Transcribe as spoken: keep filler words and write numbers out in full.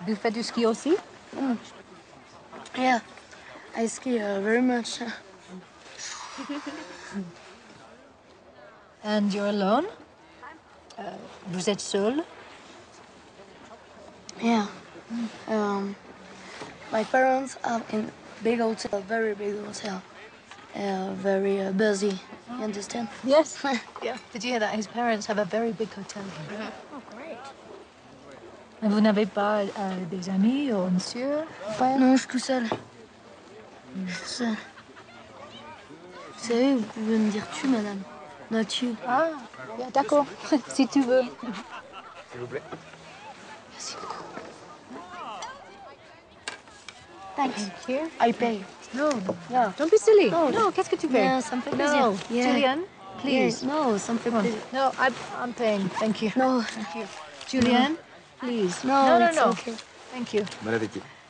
Tu fais du ski aussi? Mm. Yeah, I ski uh, very much. And you're alone? Uh, vous êtes seul? Yeah. Um, my parents are in big hotel, very big hotel. Uh, very uh, busy. You understand? Yes. Yeah. Did you hear that? His parents have a very big hotel here. Oh, great. Mais vous n'avez pas euh, des amis ou monsieur? Frère? Non, je suis tout seul. Je suis tout seul. Vous savez, vous pouvez me dire tu, madame. Non, tu. Ah, yeah, d'accord. Si tu veux. S'il vous plaît. Merci beaucoup. Thanks. Thank you. I pay. No, Yeah. don't be silly. No. No, qu'est-ce que tu fais? Yeah, ça me fait plaisir. No, Yeah. Julian, please. Yeah, no, ça me fait Come on. plaisir. No, I'm, I'm paying. Thank you. No. Thank you. Julian, please. No, no, no. it's no. okay. Thank you. Bon appétit.